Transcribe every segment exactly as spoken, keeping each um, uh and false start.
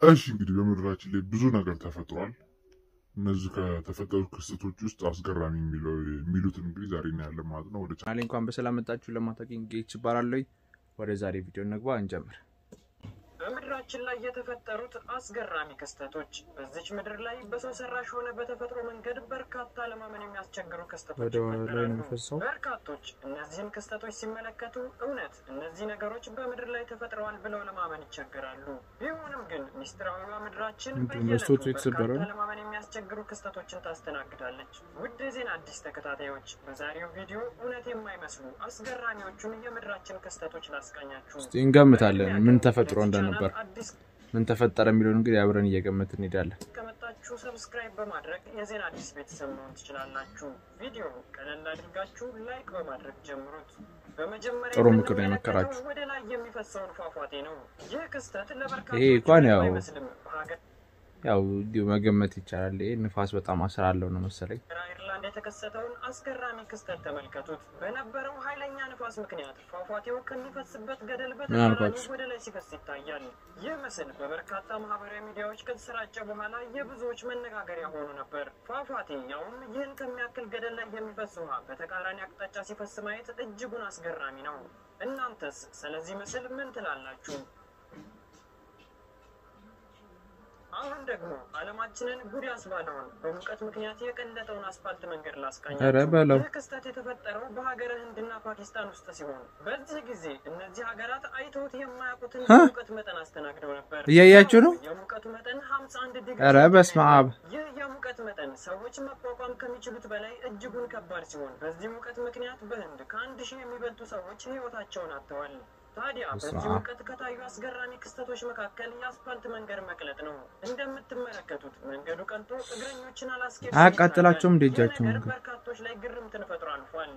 እሺ እንግዲህ በምድራችን ላይ ብዙ ነገር ተፈጥሯል። እነዚህ ከተፈጠሩ ክስተቶች ውስጥ አስገራሚ የሚለው የሚሉትን እንግዲህ ዛሬ እናያለን ማለት ነው። ወደ ቻናሌ እንኳን በሰላም መጣችሁ። ለማታውቁኝ ጌች ይባላል። ወደ ዛሬ ቪዲዮ እንግባ እንጀምር። በምድራችን ላይ የተፈጠሩት አስገራሚ ክስተቶች በዚች ምድር ላይ በሰው ሰራሽ ሆነ በተፈጥሮ መንገድ በርካታ ለማመን የሚያስቸግሩ ክስተቶች ይፈጠራሉ። በርካቶች እነዚህን ክስተቶች ሲመለከቱ እውነት እነዚህ ነገሮች በምድር ላይ ተፈጥረዋል ብለው ለማመን ይቸገራሉ። ቢሆንም ግን ሚስጥራዊዋ ምድራችን በየለቱ በርካታ ለማመን የሚያስቸግሩ ክስተቶችን ታስተናግዳለች። ውድ የዜና አዲስ ተከታታዮች በዛሬው ቪዲዮ እውነት የማይመስሉ አስገራሚዎቹን የምድራችን ክስተቶች ላስቃኛችሁ። እስቲ እንገምታለን ምን ተፈጥሮ እንደነበር ምን ተፈጠረ የሚሉን እንግዲህ አብረን እየገመትን እንሄዳለን። ከመጣችሁ ሰብስክራይብ በማድረግ የዜና አዲስ ቤተሰብ መሆን ትችላላችሁ። ቪዲዮ ቀለል አድርጋችሁ ላይክ በማድረግ ጀምሩት። በመጀመሪያ ጥሩ ምክር ነው የመከራችሁ። ወደ ላይ የሚፈሰውን ፏፏቴ ነው። ይህ ክስተት ለበርካታ ይሄ እንኳን ያው ያው ዲው መገመት ይቻላል። ይሄ ንፋስ በጣም አስራለው ነው መሰለኝ። አይርላንድ የተከሰተውን አስገራሚ ክስተት ተመልከቱት። በነበረው ኃይለኛ ንፋስ ምክንያት ፏፏቴው ከሚፈስበት ገደል በተቃራኒ ወደ ላይ ሲፈስ ይታያል። ይህ ምስል በበርካታ ማህበራዊ ሚዲያዎች ከተሰራጨ በኋላ የብዙዎች መነጋገሪያ ሆኖ ነበር። ፏፏቴ ያውም ይህን ከሚያክል ገደል ላይ የሚፈስ ውሃ በተቃራኒ አቅጣጫ ሲፈስ ማየት እጅጉን አስገራሚ ነው። እናንተስ ስለዚህ ምስል ምን ትላላችሁ? አሁን ደግሞ ዓለማችንን ጉድ ያስባለውን በሙቀት ምክንያት የቀለጠውን አስፋልት መንገድ ላስቃኛችሁ። ይህ ክስተት የተፈጠረው በሀገረ ህንድና ፓኪስታን ውስጥ ሲሆን በዚህ ጊዜ እነዚህ ሀገራት አይተውት የማያውቁትን የሙቀት መጠን አስተናግደው ነበር። እያያችሁ ነው። የሙቀቱ መጠን ሃምሳ አንድ ዲግሪ። ኧረ በስመ አብ! ይህ የሙቀት መጠን ሰዎች መቋቋም ከሚችሉት በላይ እጅጉን ከባድ ሲሆን በዚህ ሙቀት ምክንያት በህንድ ከአንድ ሺህ የሚበልጡ ሰዎች ህይወታቸውን አጥተዋል። ታዲያ በዚህ ሙቀት ከታዩ አስገራሚ ክስተቶች መካከል የአስፋልት መንገድ መቅለጥ ነው። እንደምትመለከቱት መንገዱ ቀልጦ እግረኞችን አላስኬድ አቃጥላቸውም ደጃቸው ነው። በርካቶች ላይ ግርምትን ፈጥሮ አልፏል።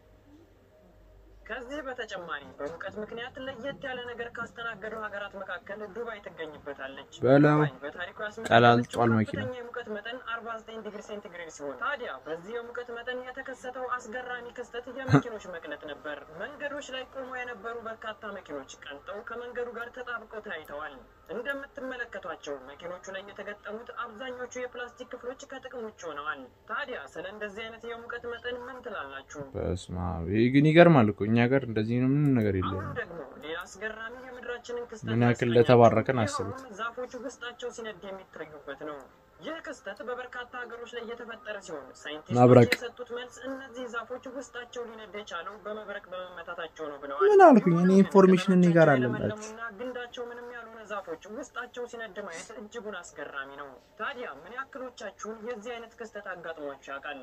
ከዚህ በተጨማሪ በሙቀት ምክንያት ለየት ያለ ነገር ካስተናገዱ ሀገራት መካከል ዱባይ ትገኝበታለች። በላው በታሪኩ ቀላልጧል መኪና የሙቀት መጠን አርባ ዘጠኝ ዲግሪ ሴንቲግሬድ ሲሆን ታዲያ በዚህ የሙቀት መጠን የተከሰተው አስገራሚ ክስተት የመኪኖች መቅለጥ ነበር። መንገዶች ላይ ቆመው የነበሩ በርካታ መኪኖች ቀልጠው ከመንገዱ ጋር ተጣብቀው ታይተዋል። እንደምትመለከቷቸው መኪኖቹ ላይ የተገጠሙት አብዛኞቹ የፕላስቲክ ክፍሎች ከጥቅም ውጭ ሆነዋል። ታዲያ ስለ እንደዚህ አይነት የሙቀት መጠን ምን ትላላችሁ? በስመ አብ! ይሄ ግን ይገርማል እኮ እኛ ጋር እንደዚህ ነው ምን ነገር የለም። አሁን ደግሞ ሌላ አስገራሚ የምድራችንን ክስተት ምን ያክል ለተባረከን አስቡት። ዛፎቹ ውስጣቸው ሲነድ የሚታዩበት ነው። ይህ ክስተት በበርካታ ሀገሮች ላይ የተፈጠረ ሲሆን ሳይንቲስቶች የሰጡት መልስ እነዚህ ዛፎች ውስጣቸው ሊነድ የቻለው በመብረቅ በመመታታቸው ነው ብለዋል። ምን አልኩኝ እኔ ኢንፎርሜሽን እኔ ጋር አለላችሁ። ግንዳቸው ምንም ያልሆነ ዛፎች ውስጣቸው ሲነድ ማየት እጅጉን አስገራሚ ነው። ታዲያ ምን ያክሎቻችሁን የዚህ አይነት ክስተት አጋጥሟችሁ ያውቃል?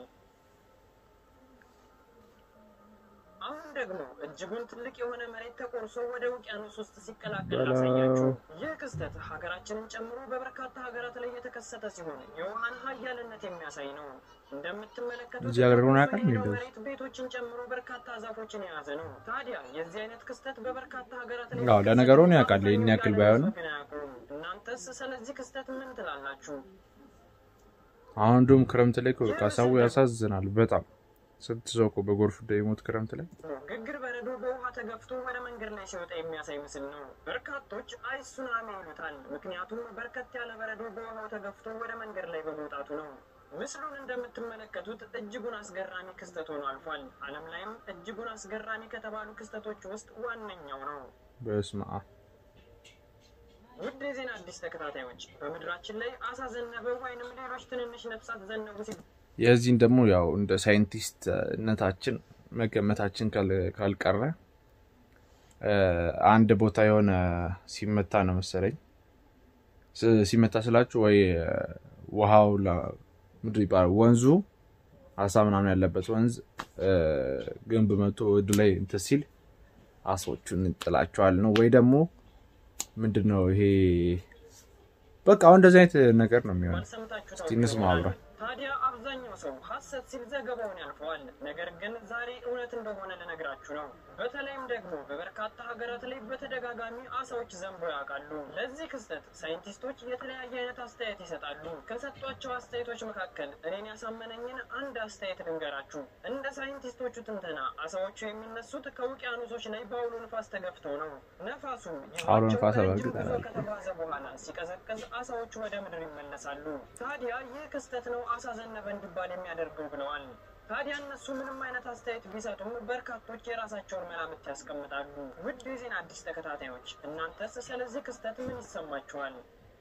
አሁን ደግሞ እጅጉን ትልቅ የሆነ መሬት ተቆርሶ ወደ ውቅያኖስ ውስጥ ሲቀላቀል ላሳያችሁ። ይህ ክስተት ሀገራችንን ጨምሮ በበርካታ ሀገራት ላይ የተከሰተ ሲሆን የውሃን ኃያልነት የሚያሳይ ነው። እንደምትመለከቱት መሬት ቤቶችን ጨምሮ በርካታ ዛፎችን የያዘ ነው። ታዲያ የዚህ አይነት ክስተት በበርካታ ሀገራት ላይ አዎ ለነገሩ ነው ያውቃል ይሄን ያክል ባይሆንም። እናንተስ ስለዚህ ክስተት ምን ትላላችሁ? አሁን ዱም ክረምት ላይ በቃ ሰው ያሳዝናል በጣም ስንት ሰው እኮ በጎርፍ ደይሞት ክረምት ላይ ግግር በረዶ በውሃ ተገፍቶ ወደ መንገድ ላይ ሲወጣ የሚያሳይ ምስል ነው። በርካቶች አይስ ሱናሚ ይሉታል። ምክንያቱም በርከት ያለ በረዶ በውሃው ተገፍቶ ወደ መንገድ ላይ በመውጣቱ ነው። ምስሉን እንደምትመለከቱት እጅጉን አስገራሚ ክስተት ሆኖ አልፏል። ዓለም ላይም እጅጉን አስገራሚ ከተባሉ ክስተቶች ውስጥ ዋነኛው ነው። በስመ አብ! ውድ የዜና አዲስ ተከታታዮች በምድራችን ላይ አሳ ዘነበ ወይንም ሌሎች ትንንሽ ነፍሳት ዘነቡ ሲል የዚህን ደግሞ ያው እንደ ሳይንቲስትነታችን መገመታችን ካልቀረ አንድ ቦታ የሆነ ሲመታ ነው መሰለኝ ሲመታ ስላችሁ ወይ ውሃው ምድር ይባላል ወንዙ አሳ ምናምን ያለበት ወንዝ ግንብ መቶ ወደ ላይ እንትን ሲል አሳዎቹን ጥላቸዋል ነው ወይ ደግሞ ምንድነው ይሄ በቃ እንደዚህ አይነት ነገር ነው የሚሆነው። እስቲ እንስማው አብረን። ታዲያ አብዛኛው ሰው ሐሰት ሲል ዘገባውን ያልፈዋል። ነገር ግን ዛሬ እውነት እንደሆነ ልነግራችሁ ነው። በተለይም ደግሞ በበርካታ ሀገራት ላይ በተደጋጋሚ አሳዎች ዘንበው ያውቃሉ። ለዚህ ክስተት ሳይንቲስቶች የተለያየ አይነት አስተያየት ይሰጣሉ። ከሰጧቸው አስተያየቶች መካከል እኔን ያሳመነኝን አንድ አስተያየት ልንገራችሁ። እንደ ሳይንቲስቶቹ ትንተና አሳዎቹ የሚነሱት ከውቅያኖሶች ላይ በአውሎ ንፋስ ተገፍተው ነው። ነፋሱ አውሎ ንፋስ አበርግጥ ከተጓዘ በኋላ ሲቀዘቅዝ አሳዎቹ ወደ ምድር ይመለሳሉ። ታዲያ ይህ ክስተት ነው አሳ ዘነበ እንዲባል የሚያደርገው ብለዋል። ታዲያ እነሱ ምንም አይነት አስተያየት ቢሰጡም በርካቶች የራሳቸውን መላምት ያስቀምጣሉ። ውድ የዜና አዲስ ተከታታዮች እናንተስ ስለዚህ ክስተት ምን ይሰማችኋል?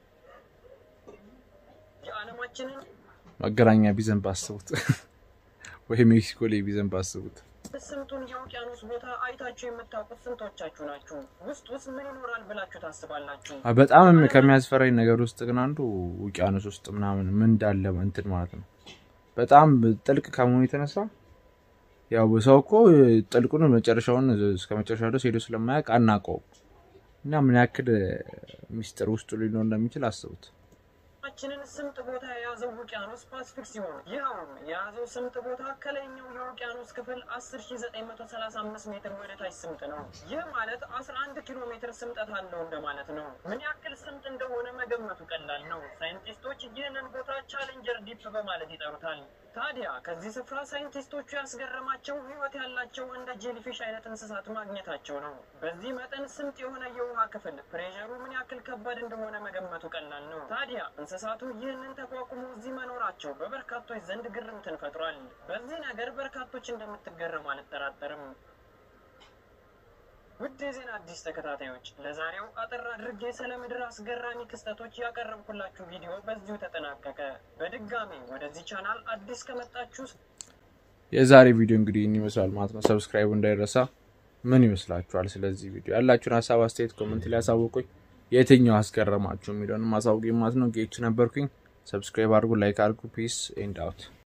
የዓለማችንን መገናኛ ቢዘንብ አስቡት ወይ ሜክሲኮ ላይ ቢዘንብ አስቡት። ስምጡን የውቅያኖስ ቦታ አይታችሁ የምታውቁት ስንቶቻችሁ ናችሁ? ውስጥ ውስጥ ምን ይኖራል ብላችሁ ታስባላችሁ? በጣም ከሚያስፈራኝ ነገር ውስጥ ግን አንዱ ውቅያኖስ ውስጥ ምናምን ምን እንዳለ እንትን ማለት ነው። በጣም ጥልቅ ከመሆኑ የተነሳ ያው ሰው እኮ ጥልቁን መጨረሻውን እስከ መጨረሻው ድረስ ሄዶ ስለማያውቅ አናውቀውም እና ምን ያክል ሚስጥር ውስጡ ሊኖር እንደሚችል አስቡት። አችንን ስምጥ ቦታ የያዘው ውቅያኖስ ፓሲፊክ ሲሆን ይኸውም የያዘው ስምጥ ቦታ ከላይኛው የውቅያኖስ ክፍል አስር ሺህ ዘጠኝ መቶ ሰላሳ አምስት ሜትር ወደ ታች ስምጥ ነው። ይህ ማለት አስራ አንድ ኪሎ ሜትር ስምጠት አለው እንደማለት ነው። ምን ያክል ስምጥ እንደሆነ መገመቱ ቀላል ነው። ሳይንቲስቶች ይህንን ቦታ ቻሌንጀር ዲፕ በማለት ይጠሩታል። ታዲያ ከዚህ ስፍራ ሳይንቲስቶቹ ያስገረማቸው ህይወት ያላቸው እንደ ጄሊፊሽ አይነት እንስሳት ማግኘታቸው ነው። በዚህ መጠን ስምጥ የሆነ የውሃ ክፍል ፕሬሸሩ ምን ያክል ከባድ እንደሆነ መገመቱ ቀላል ነው። ታዲያ እንስሳቱ ይህንን ተቋቁሞ እዚህ መኖራቸው በበርካቶች ዘንድ ግርምትን ፈጥሯል። በዚህ ነገር በርካቶች እንደምትገረሙ አልጠራጠርም። ውድ የዜና አዲስ ተከታታዮች ለዛሬው አጠር አድርጌ ስለ ምድር አስገራሚ ክስተቶች ያቀረብኩላችሁ ቪዲዮ በዚሁ ተጠናቀቀ። በድጋሚ ወደዚህ ቻናል አዲስ ከመጣችሁ የዛሬ ቪዲዮ እንግዲህ ይመስላል ማለት ነው። ሰብስክራይብ እንዳይረሳ። ምን ይመስላችኋል? ስለዚህ ቪዲዮ ያላችሁን ሐሳብ አስተያየት ኮሜንት ላይ አሳውቁኝ። የትኛው አስገረማችሁ የሚለውን ማሳውቁኝ ማለት ነው። ጌች ነበርኩኝ። ሰብስክራይብ አድርጉ፣ ላይክ አድርጉ። ፒስ ኤንድ አውት